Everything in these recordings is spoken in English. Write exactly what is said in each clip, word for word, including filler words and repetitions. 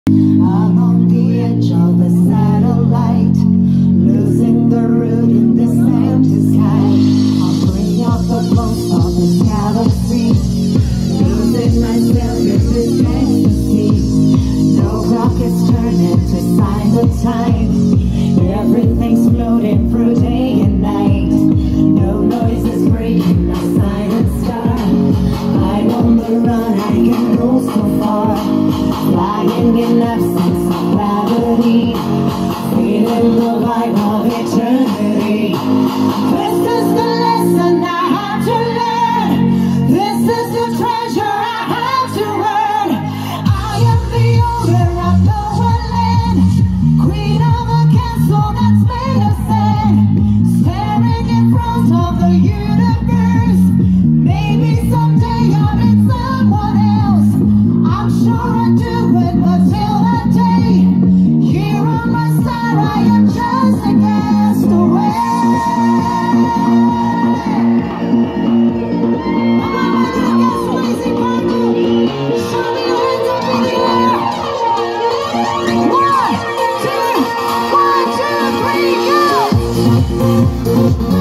I'm on the edge of a satellite, losing the route in this empty sky. I'm bringing out the most of this galaxy, losing myself in this ecstasy. No clock is turning to sign the time. Everything's floating through day and night. No noise is breaking the silent star. I'm on the run, I can go so far, flying in absence of gravity, feeling the vibe of eternity. This is the lesson I have to learn. This is the treasure I have to earn. I am the owner of Lower Land, queen of a castle that's made of sand, staring in front of the universe. Maybe someday I'll meet someone else. I'm sure I do it, but till that day, here on my star, I am just a castaway. Come on, my little castaways in Congo, show me your hands up in the air. One, two, one, two, three, go!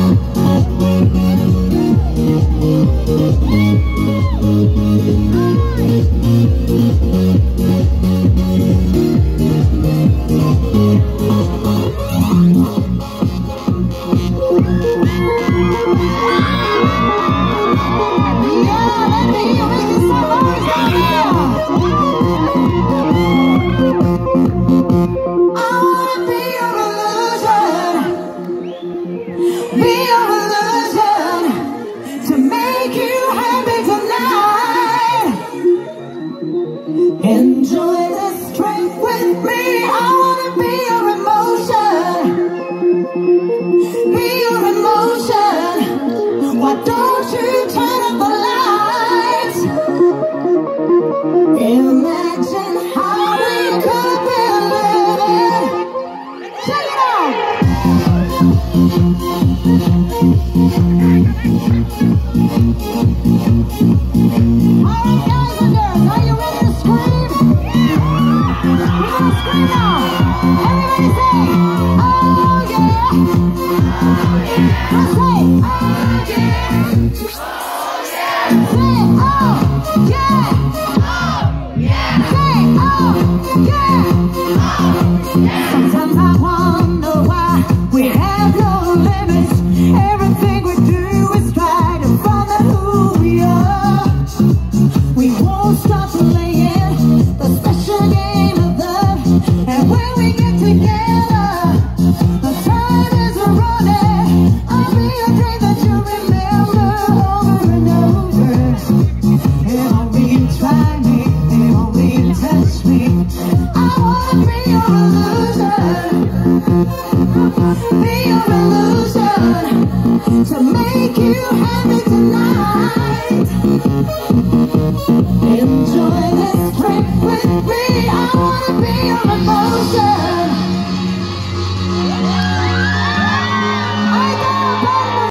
Enjoy this trip with me. I wanna be your emotion, be your emotion. Why don't you turn up the lights? Imagine how we could be living. Check it out. Alright guys and girls, are you ready to scream? We're gonna scream now. Everybody say, oh yeah. Let's say, oh yeah. Say, oh yeah. Say, oh yeah. Sometimes I wonder why we have no limits. Everything we do is try to find out who we are. We won't stop playing the special game of love, and when we get together, the time is running. I'll be a dream that you remember over and over. It won't be you try me, it won't be you touch me. I wanna be your illusion, be your illusion, to make you happy tonight. Enjoy this trip with me.